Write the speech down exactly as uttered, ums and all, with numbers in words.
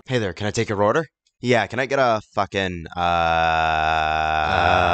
Hey there, can I take your order? Yeah, can I get a fucking, uh...